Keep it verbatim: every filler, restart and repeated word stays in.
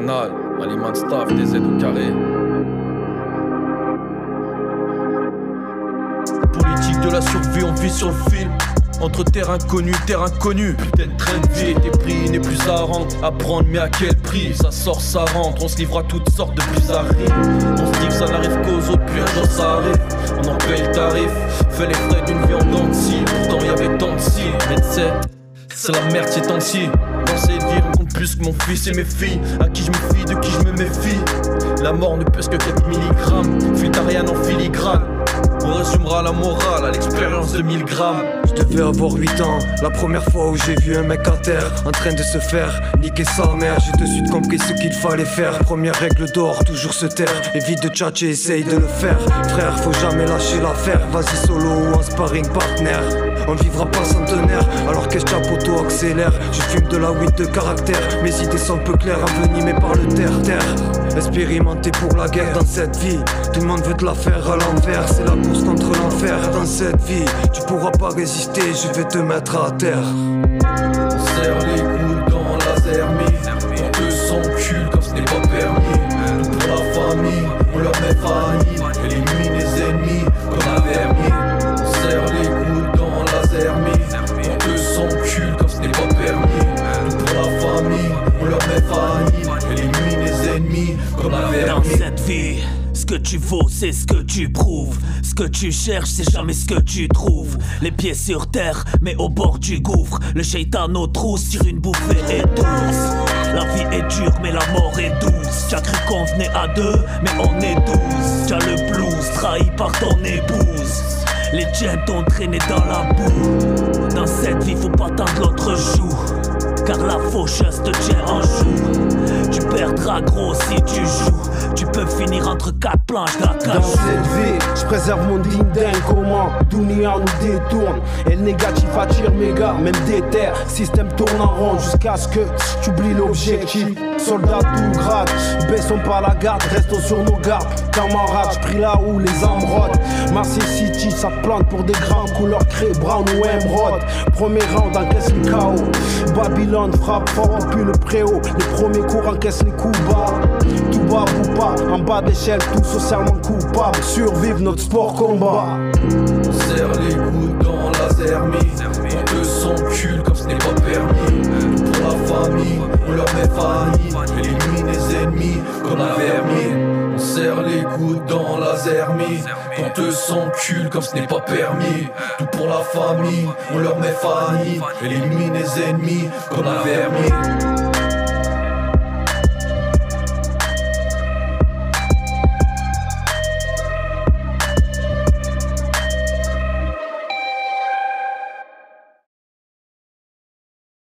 canal, Maliman Staff, D Z au carré. Politique de la survie, on vit sur le fil. Entre terre inconnue, terre inconnue. Putain de train de vie, tes prix n'est plus à rendre. À prendre mais à quel prix? Ça sort, ça rentre, on se livre à toutes sortes de bizarreries. On se dit que ça n'arrive qu'aux autres, puis un jour ça arrive. On en paye le tarif, fait les frais d'une vie en dents de scie. Pourtant y'avait tant de si, mais tu sais, c'est la merde ces temps-ci. Dans cette vie on compte plus que mon fils et mes filles. À qui je me fie, de qui je me méfie. La mort ne pèse que quelques milligrammes. File t'as rien en filigrane. On résumera la morale à l'expérience de mille grammes. Je devais avoir huit ans, la première fois où j'ai vu un mec à terre en train de se faire niquer sa mère. J'ai de suite compris ce qu'il fallait faire. Première règle d'or, toujours se taire. Évite de tchatcher, essaye de le faire. Frère, faut jamais lâcher l'affaire. Vas-y solo ou en sparring partner. On ne vivra pas centenaire, alors que je auto accélère. Je fume de la weed de caractère. Mes idées sont peu claires, envenimées par le terre-terre. Expérimenté pour la guerre dans cette vie. Tout le monde veut te la faire à l'envers. C'est la course contre l'enfer dans cette vie. Tu pourras pas résister, je vais te mettre à terre. On serre les coudes dans la zermie. On te s'encule comme ce n'est pas permis. Nous pour la famille, on leur met failli. Élimine les ennemis comme un vernis. On serre les coudes dans la zermie. On te s'encule comme ce n'est pas permis. Nous pour la famille, on leur met failli. Élimine les ennemis comme un vernis. Dans cette vie, ce que tu vaux, c'est ce que tu prouves. Ce que tu cherches, c'est jamais ce que tu trouves. Les pieds sur terre, mais au bord du gouffre. Le shaitan aux trousses tire une bouffée et douce. La vie est dure, mais la mort est douce. T'as cru qu'on venait à deux, mais on est douze. T'as le blues, trahi par ton épouse. Les tiens t'ont traîné dans la boue. Dans cette vie, faut pas tendre l'autre joue. Car la faucheuse te tient en joue. Tu perdras gros si tu joues. Tu peux finir entre quatre planches d'acajou. Dans cette vie, je préserve mon digne dingue. Comment Dunia nous détourne. Et le négatif attire mes gars, même déterre. Système tourne en rond jusqu'à ce que tu oublies l'objectif. Soldats tout grade, baissons pas la garde, restons sur nos gardes. Camarades, j'prie là où les âmes rôdent. Marseille City, ça plante pour des grammes. Couleur craie, brown ou émeraude. Premier round, encaisse le chaos. Babylone frappe fort, puis le préau. Les premiers cours encaissent les coups bas. Tout bas ou pas, en bas d'échelle, tout socialement coupable. Survivre notre sport combat. On serre les coudes dans la zermie. On te s'encule comme ce n'est pas permis. Pour la famille, on leur met failli. Élimine les ennemis comme un vernis. On serre les coudes dans la zermie. On te s'encule comme ce n'est pas permis. Tout pour la famille, on leur met failli. Élimine les ennemis comme un vernis.